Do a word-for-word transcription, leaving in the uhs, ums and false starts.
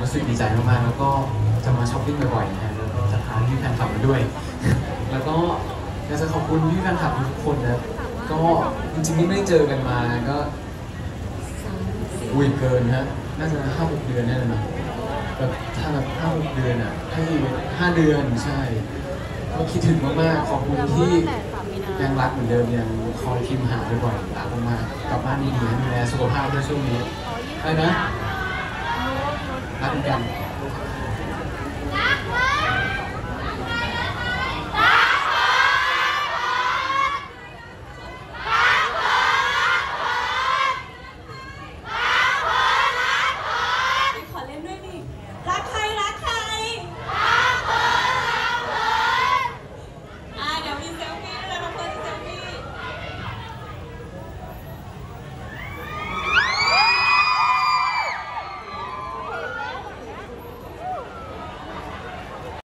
รู้สึกดีใจมากๆแล้วก็จะมาช้อปปิ้งบ่อยๆนะฮะแล้วก็จะพาพี่แฟนคลับมาด้วยแล้วก็อยากจะขอบคุณพี่แฟนคลับทุกคนนะก็จริงๆนี่ไม่ได้เจอกันมาก็อุ้ยเกินฮะน่าจะห้าหกเดือนแน่เลยนะแบบถ้าแบบห้าหกเดือนอ่ะให้ห้าเดือนใช่ก็คิดถึงมากๆขอบคุณที่ยังรักเหมือนเดิมยังคอยพิมพ์หาบ่อยๆรักมากๆกลับบ้านดีๆดูแลสุขภาพด้วยช่วงนี้ไปนะรักกัน